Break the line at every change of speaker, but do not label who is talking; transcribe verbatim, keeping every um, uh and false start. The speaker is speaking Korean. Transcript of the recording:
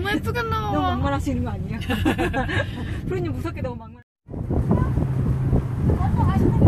너무 예쁘게 나와.
너무 막말하시는 거 아니에요? 프로님 무섭게 너무 막말.